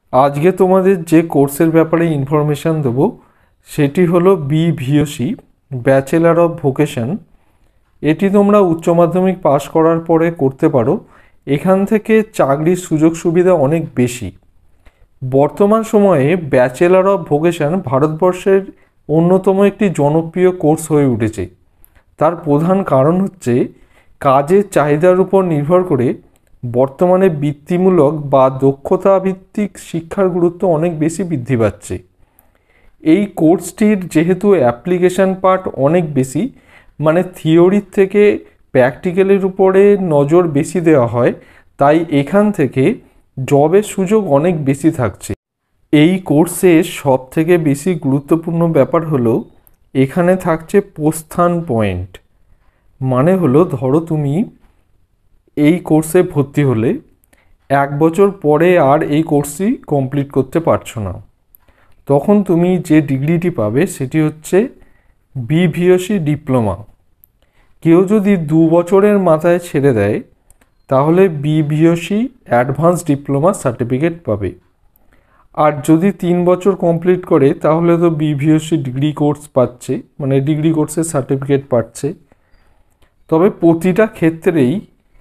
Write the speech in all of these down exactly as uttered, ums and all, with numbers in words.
आज के तुम्हारे जे कोर्सर ব্যাপারে इनफरमेशन देव सेटी हलो बी.Voc बैचलर अफ भोकेशन। एटी तोमरा उच्च माध्यमिक पास करार परे करते पारो। एखान थेके चाकरिर सुयोग सुविधा अनेक बेशी। बर्तमान समये बैचलर अफ भोकेशन भारतवर्षेर अन्यतम एकटी जनप्रिय कोर्स हये उठेছে। तार प्रधान कारण हच्छे काजेर चाहिदार उपर निर्भर करे बर्तमाने बृत्तिमूलक बा दक्षता भित्तिक शिक्षार गुरुत्व अनेक बेशी बृद्धि पाচ্ছে। এই কোর্সটির যেহেতু অ্যাপ্লিকেশন পার্ট অনেক বেশি, মানে থিওরির থেকে প্র্যাকটিক্যালের উপরে নজর বেশি দেওয়া হয়, তাই এখান থেকে জবের সুযোগ অনেক বেশি থাকছে। এই কোর্সের সবথেকে বেশি গুরুত্বপূর্ণ ব্যাপার হলো এখানে থাকছে প্রস্থান পয়েন্ট। মানে হলো ধরো তুমি এই কোর্সে ভর্তি হলে এক বছর পরে আর এই কোর্সটি কমপ্লিট করতে পারছো না, তখন তুমি যে ডিগ্রিটি পাবে সেটি হচ্ছে বি.Voc ডিপ্লোমা। কেউ যদি দু বছরের মাথায় ছেড়ে দেয় তাহলে বি.Voc অ্যাডভান্স ডিপ্লোমা সার্টিফিকেট পাবে। আর যদি তিন বছর কমপ্লিট করে তাহলে তো বি.Voc ডিগ্রি কোর্স পাচ্ছে, মানে ডিগ্রি কোর্সের সার্টিফিকেট পাচ্ছে। তবে প্রতিটা ক্ষেত্রেই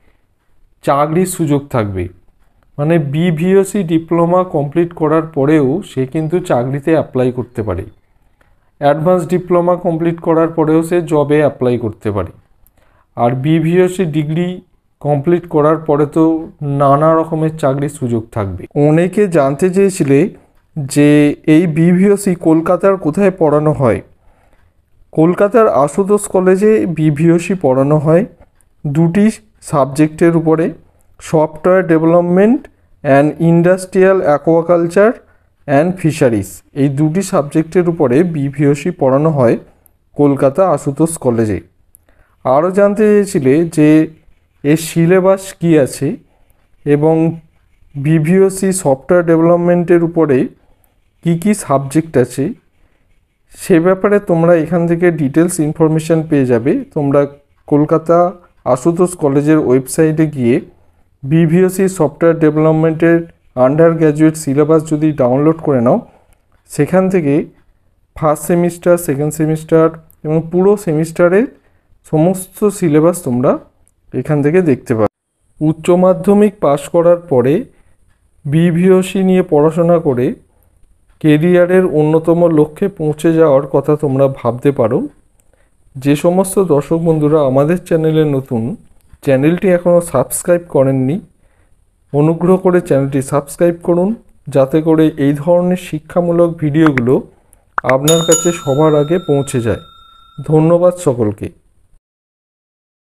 চাকরির সুযোগ থাকবে। মানে বি.Voc ডিপ্লোমা কমপ্লিট করার পরেও সে কিন্তু চাকরিতে অ্যাপ্লাই করতে পারে, অ্যাডভান্স ডিপ্লোমা কমপ্লিট করার পরেও সে জবে অ্যাপ্লাই করতে পারে। আর বি.Voc ডিগ্রি কমপ্লিট করার পরে তো নানা রকমের চাকরির সুযোগ থাকবে। অনেকে জানতে চেয়েছিলে যে এই বি.Voc কলকাতার কোথায় পড়ানো হয়। কলকাতার আশুতোষ কলেজে বি.Voc পড়ানো হয় দুটি সাবজেক্টের উপরে, software development and industrial aquaculture and fisheries. এই দুটি সাবজেক্টের উপরে বি.Voc পড়ানো হয় কলকাতা আশুতোষ কলেজে। আরও জানতে চেয়েছিলে যে এর সিলেবাস কী আছে এবং বি.Voc সফটওয়্যার ডেভেলপমেন্টের উপরে কি কি সাবজেক্ট আছে, সে ব্যাপারে তোমরা এখান থেকে ডিটেলস ইনফরমেশান পেয়ে যাবে। তোমরা কলকাতা আশুতোষ কলেজের ওয়েবসাইটে গিয়ে বি.Voc সফটওয়্যার ডেভেলপমেন্টের আন্ডার গ্র্যাজুয়েট সিলেবাস যদি ডাউনলোড করে নাও, সেখান থেকে ফার্স্ট সেমিস্টার, সেকেন্ড সেমিস্টার এবং পুরো সেমিস্টারের সমস্ত সিলেবাস তোমরা এখান থেকে দেখতে পাবে। উচ্চ মাধ্যমিক পাশ করার পরে বি.Voc নিয়ে পড়াশোনা করে কেরিয়ারের অন্যতম লক্ষ্যে পৌঁছে যাওয়ার কথা তোমরা ভাবতে পারো। যে সমস্ত দর্শক বন্ধুরা আমাদের চ্যানেলে নতুন, চ্যানেলটি এখনও সাবস্ক্রাইব করেননি, অনুগ্রহ করে চ্যানেলটি সাবস্ক্রাইব করুন, যাতে করে এই ধরনের শিক্ষামূলক ভিডিওগুলো আপনার কাছে সবার আগে পৌঁছে যায়। ধন্যবাদ সকলকে।